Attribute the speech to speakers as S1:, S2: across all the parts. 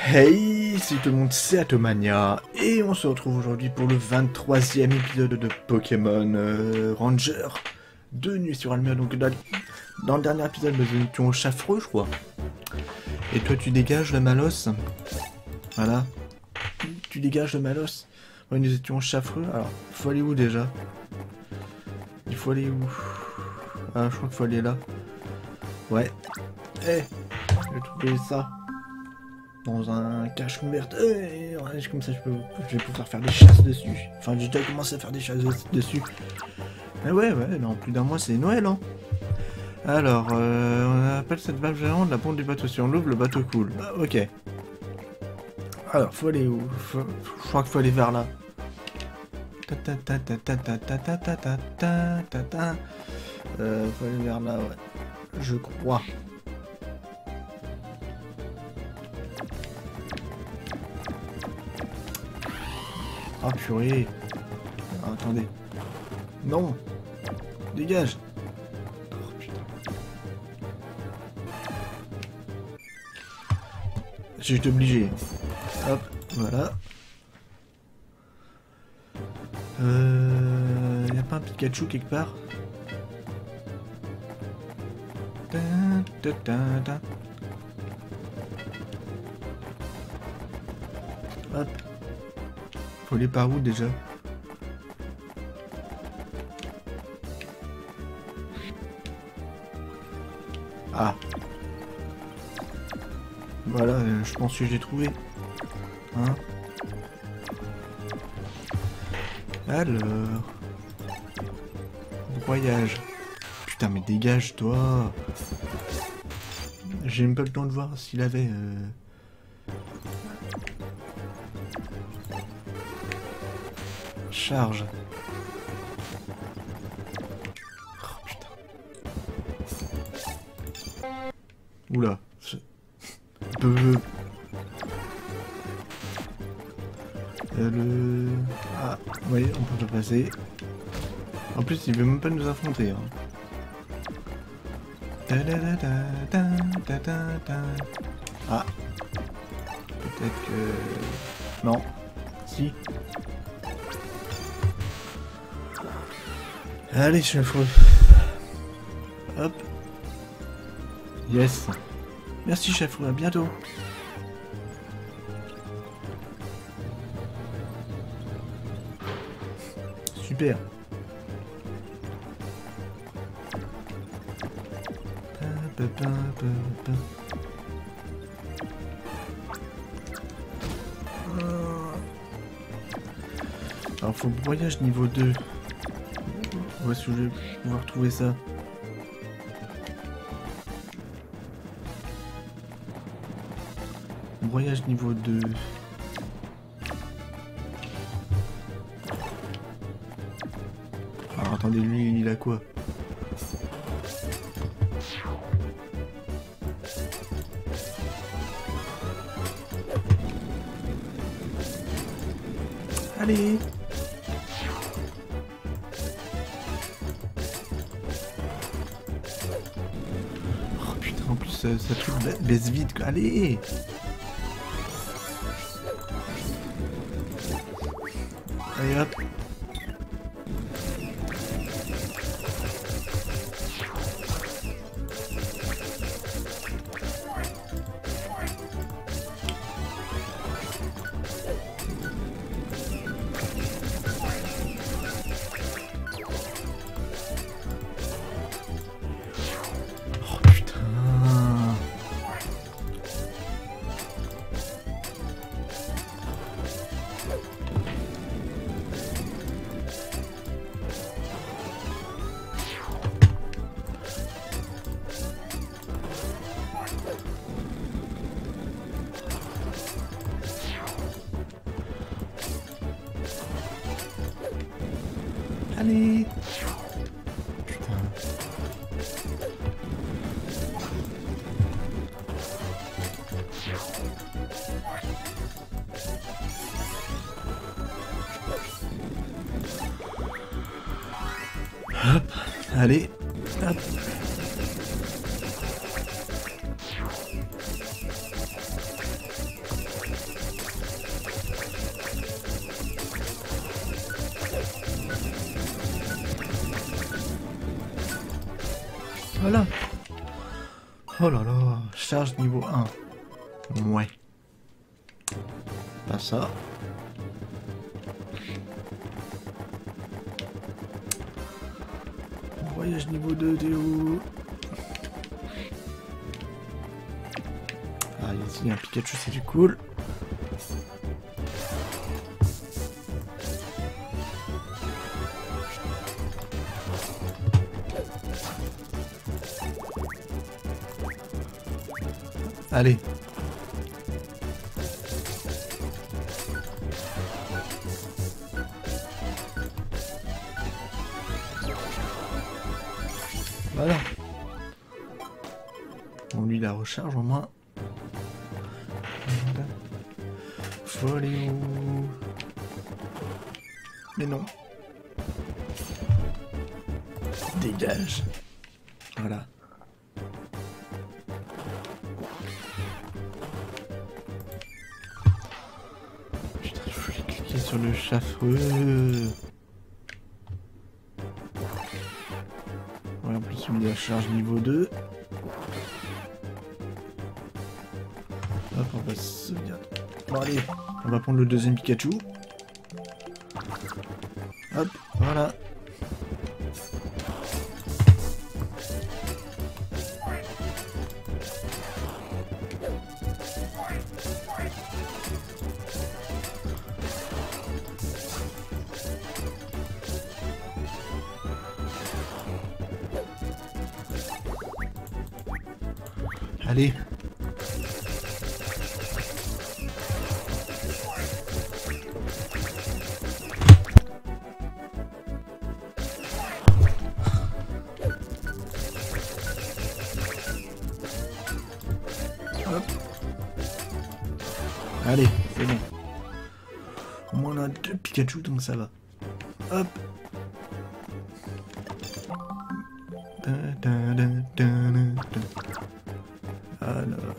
S1: Hey, salut tout le monde, c'est Atomania, et on se retrouve aujourd'hui pour le 23e épisode de Pokémon Ranger de Nuit sur Almir. Donc dans le dernier épisode, nous étions au Chaffreux, je crois. Et toi, tu dégages le Malos. Voilà. Tu dégages le Malos. Ouais, nous étions au Chaffreux. Alors, il faut aller où déjà? Il faut aller où? Ah, je crois qu'il faut aller là. Ouais. Eh, j'ai trouvé ça. Dans un cache ouverte, comme ça je vais pouvoir faire des chasses dessus. Enfin, j'ai déjà commencé à faire des chasses dessus. Mais ouais, dans plus d'un mois c'est Noël, hein. Alors, on appelle cette valve géante la pompe du bateau. Si on l'ouvre, le bateau coule. Ah, ok. Alors, faut aller où? Je crois qu'il faut aller vers là. Faut aller vers là, ouais. Je crois. Ah purée. Ah, attendez. Non. Dégage. Oh putain. J'ai obligé. Hop, voilà. Y a pas un Pikachu quelque part? Hop. Faut aller par où déjà? Ah. Voilà, je pense que j'ai trouvé. Hein? Alors... Voyage. Putain, mais dégage, toi. J'ai même pas le temps de voir s'il avait... Charge. Oh putain. Oula. Ah, oui, on peut pas passer. En plus, il veut même pas nous affronter. Hein. Ah. Peut-être que... Non. Si. Allez, Chaffreux. Hop. Yes. Merci, Chaffreux. À bientôt. Super. Alors, faut voyage niveau 2. Où est-ce que je vais pouvoir trouver ça? Voyage niveau 2. Alors attendez, lui il a quoi? Allez! Oh putain, en plus ça truc baisse vite quoi. Allez! Allez hop! Allez! Putain. Hop, allez, hop. Voilà. Oh là là, charge niveau 1. Ouais. Pas ça. Voyage niveau 2, t'es où? Ah, il y a un Pikachu, c'est du cool. Allez. Voilà. On lui la recharge au moins. Faut aller où? Mais non. Dégage. Voilà. Putain, je voulais cliquer sur le chaffreux. Ouais, en plus, il y a charge niveau 2. Hop, on va se sauvegarder. Bon, allez, on va prendre le deuxième Pikachu. Hop, voilà. Allez. Hop. Allez, c'est bon. Au moins on a 2 Pikachu, donc ça va. Hop. Alors.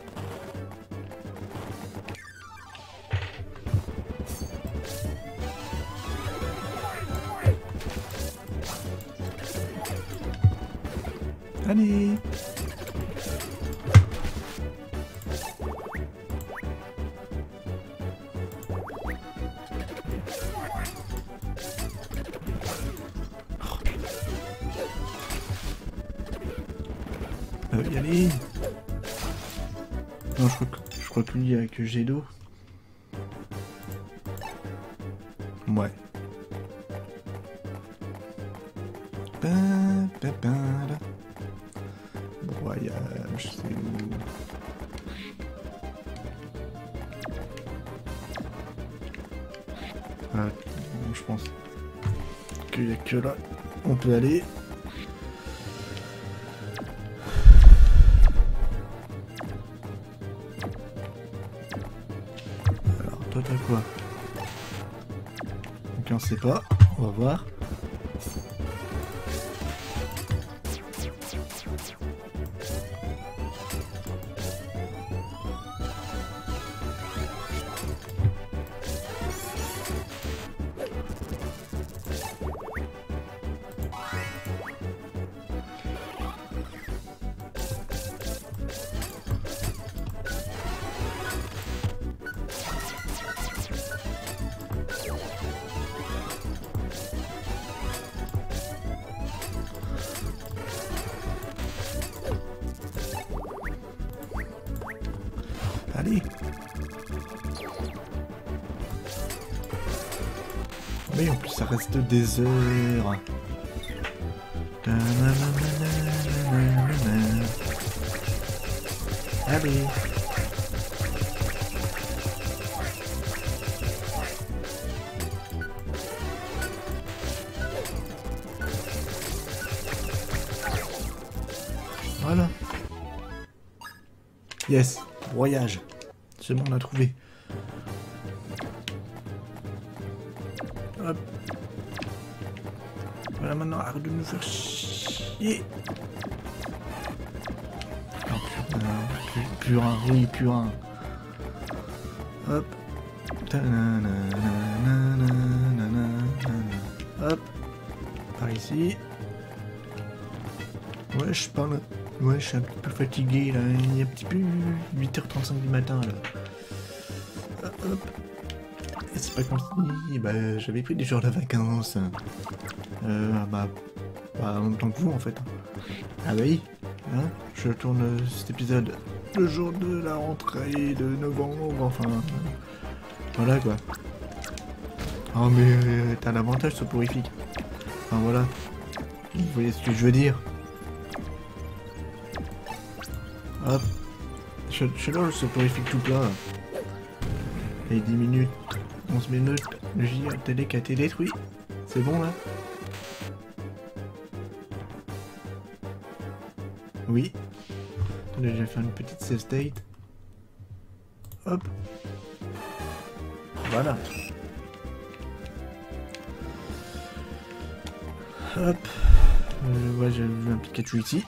S1: Allez. Y aller. Non, je crois que lui, il n'y a que jet d'eau. Ouais. Voyage, c'est où? Ah, bon, je pense qu'il n'y a que là. On peut aller. Alors, toi t'as quoi? Ok, on sait pas. On va voir. Allez. Mais en plus ça reste des heures. Allez. Voilà. Yes. Voyage. C'est bon, on a trouvé. Hop. Voilà, maintenant, arrête de nous faire chier. Oh putain, purin, oui, purin. Hop. Hop. Par ici. Ouais, je parle. Ouais, je suis un petit peu fatigué là. Il est un petit peu 8h35 du matin là. Hop. Et c'est pas comme si j'avais pris des jours de vacances. Bah, en même temps que vous en fait. Ah bah oui, hein, je tourne cet épisode le jour de la rentrée de novembre, enfin. Voilà quoi. Oh mais t'as un avantage soporifique. Enfin voilà. Vous voyez ce que je veux dire. Hop. Je suis là le soporifique tout plat. Et 10 minutes, 11 minutes, le JA télé qui a été détruit. C'est bon là? Oui. Attendez, je vais faire une petite save state. Hop. Voilà. Hop. Ouais, j'ai vu un Pikachu ici.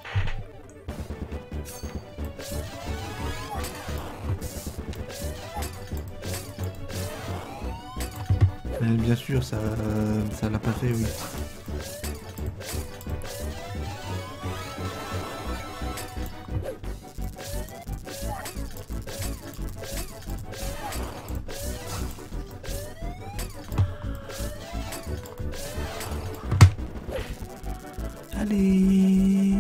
S1: Mais bien sûr, ça l'a pas fait, oui. Allez.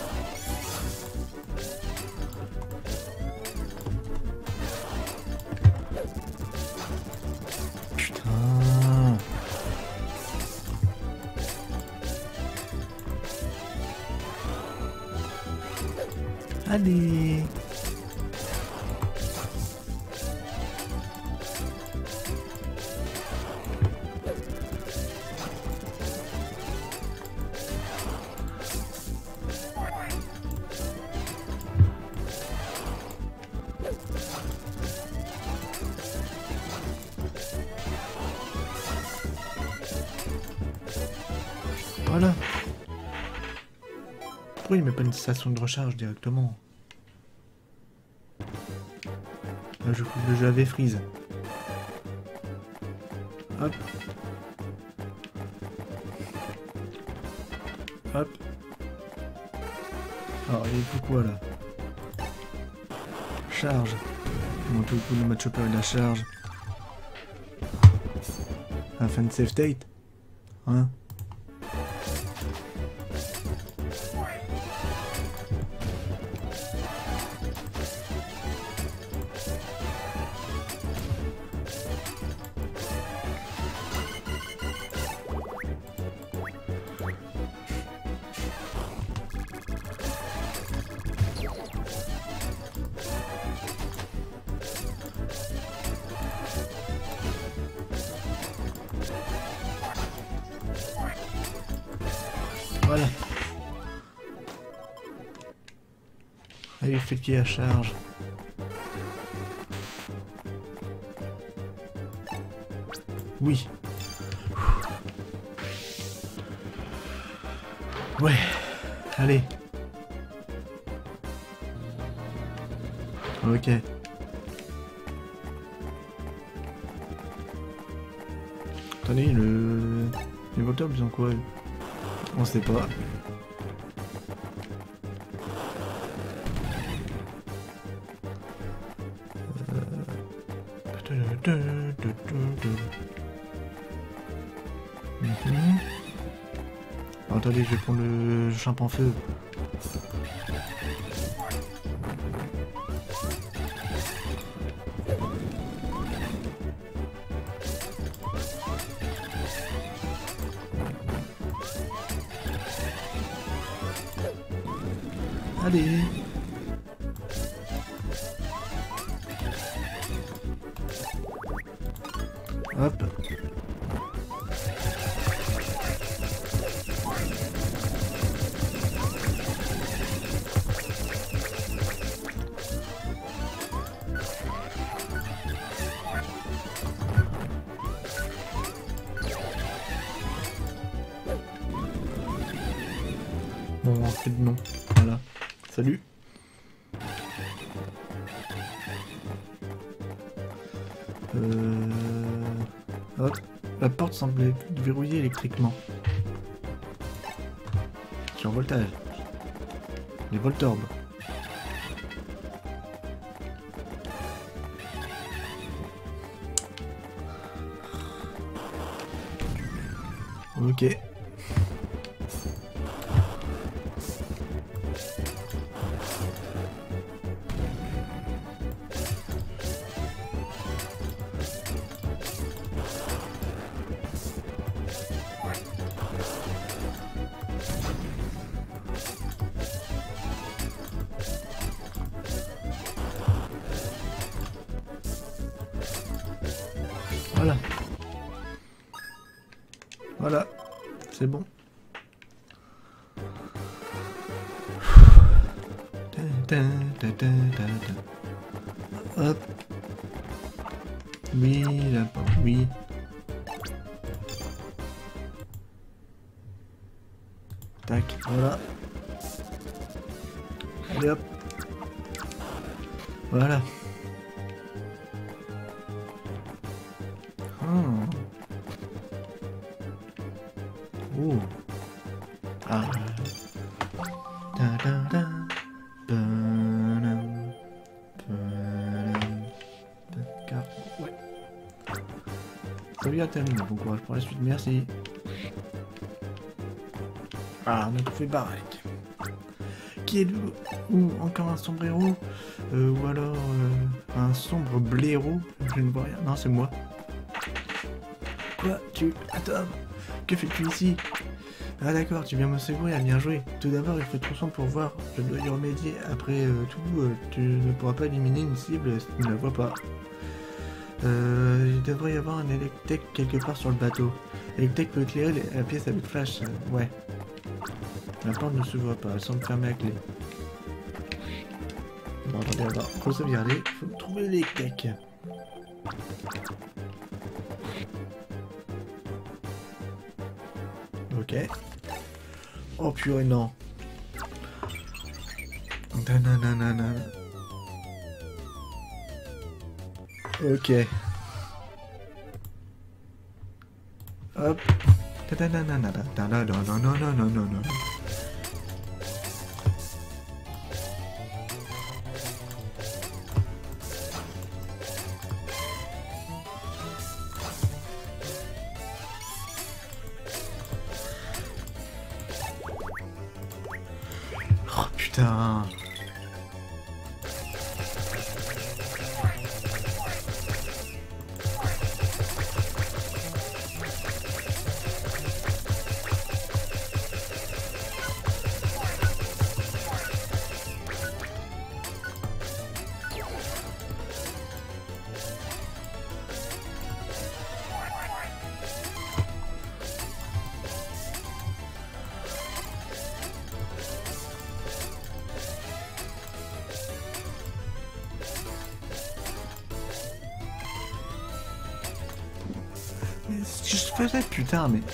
S1: Putain. Allez. Voilà. Pourquoi il met pas une station de recharge directement? Là, je trouve le jeu avait freeze. Hop. Hop. Alors, il faut quoi là? Charge. Bon, tout le coup, le match chopper il la charge. Afin de save state. Hein? Voilà. Allez, effectuer la charge. Oui. Ouais. Allez. Ok. Attendez, les moteurs, ils ont quoi? On sait pas. Attendez, je vais prendre le champignon feu. Allez. Hop. Bon, en fait non. Voilà. Salut. Hop. La porte semble verrouillée électriquement. Sur voltage. Les Voltorbes. Ok. Voilà. Voilà. C'est bon. Hop. Oui, là-bas, oui. Tac, voilà. Allez hop. Voilà. Oh. Ah. Da, da, da. Ouais. Salut à terminer, bon courage pour la suite, merci. Ah, on a tout fait baraque. Qui est le... Ou encore un sombrero ou alors un sombre blaireau. Je ne vois rien. Non, c'est moi. Quoi? Tu... Attends. Que fais-tu ici? Ah d'accord, tu viens me secourir, bien joué. Tout d'abord, il faut ton son pour voir. Je dois y remédier. Après tout, tu ne pourras pas éliminer une cible si tu ne la vois pas. Il devrait y avoir un électec quelque part sur le bateau. L'électec peut éclairer la pièce avec flash. Ouais. La porte ne s'ouvre pas, elle semble fermée à clé. Bon, attendez, on va sauvegarder. Il faut trouver l'électec. Ok. Oh purée, non. Nananana. Ok. Hop. Oh putain. Mais si je faisais putain, mais...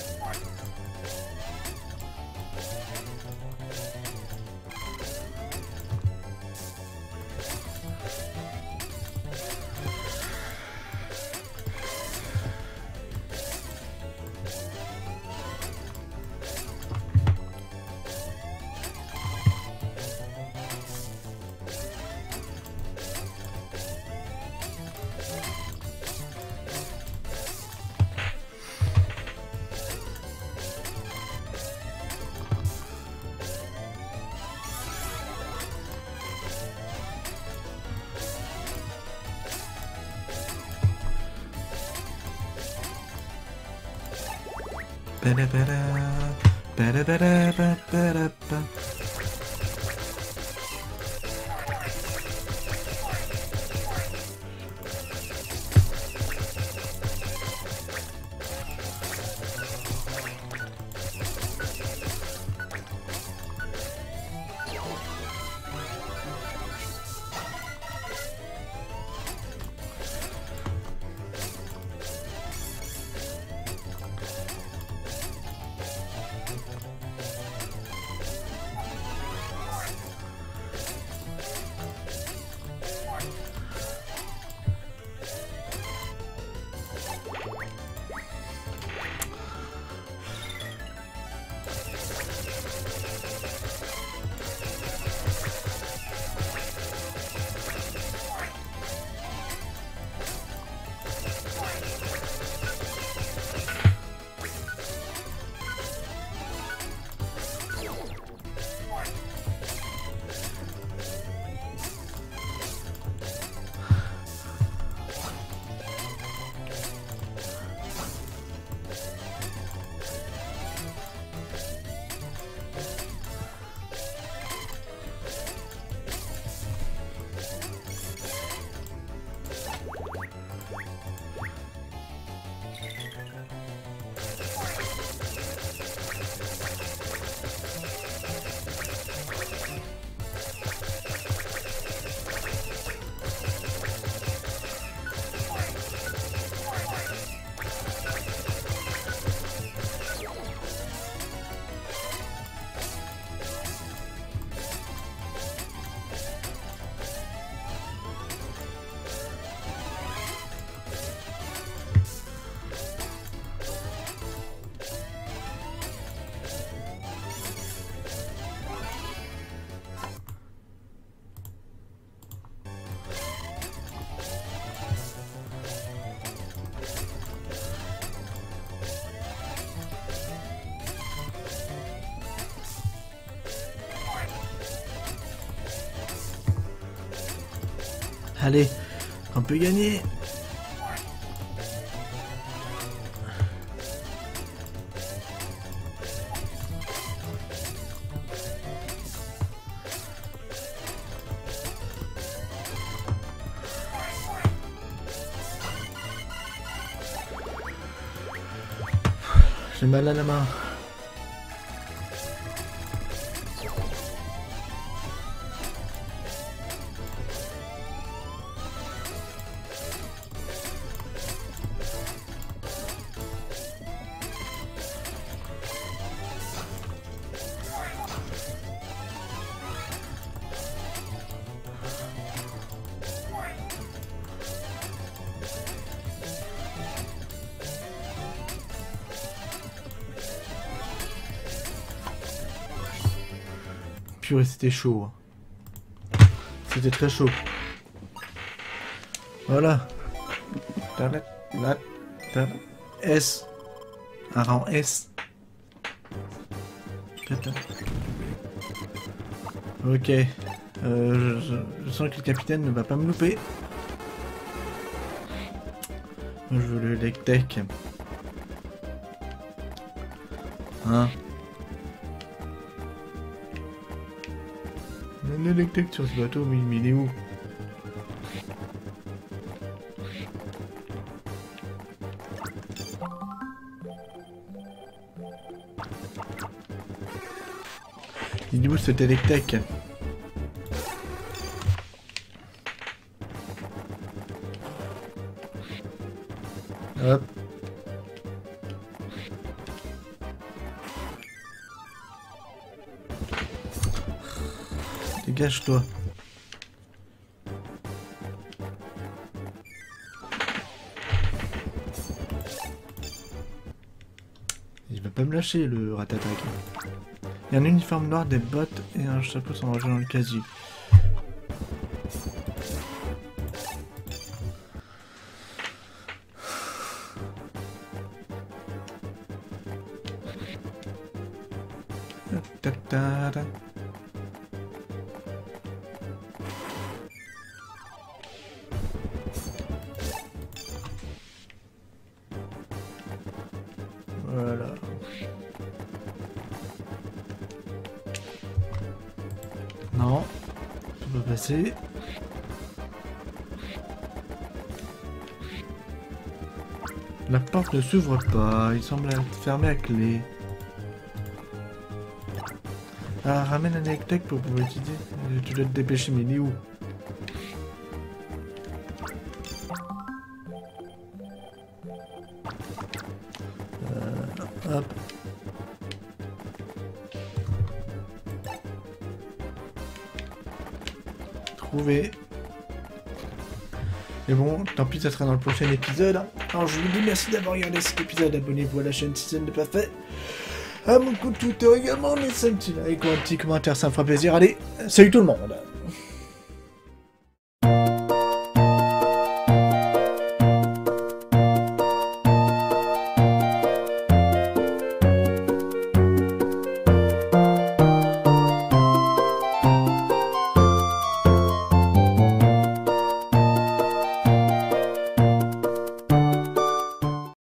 S1: Allez, on peut gagner. J'ai mal à la main. Purée, c'était chaud. C'était très chaud. Voilà. S. Un rang S. Ok. Je sens que le capitaine ne va pas me louper. Je veux le deck tech. Hein? Le deck tech sur ce bateau, mais il est où? Il est où ce deck tech? Hop. Dégage-toi. Il va pas me lâcher le ratatak. Il y a un uniforme noir, des bottes et un chapeau sans rangé dans le casier. Voilà. Non, ça peut passer. La porte ne s'ouvre pas, il semble être fermé à clé. Ah, ramène un deck tech pour pouvoir utiliser. Tu dois te dépêcher, mais il est où? Hop. Trouvé. Mais bon, tant pis, ça sera dans le prochain épisode. Alors je vous dis merci d'avoir regardé cet épisode. Abonnez-vous à la chaîne si ce n'est pas fait. À mon compte Twitter également, laissez un petit like ou un petit commentaire, ça me fera plaisir. Allez, salut tout le monde!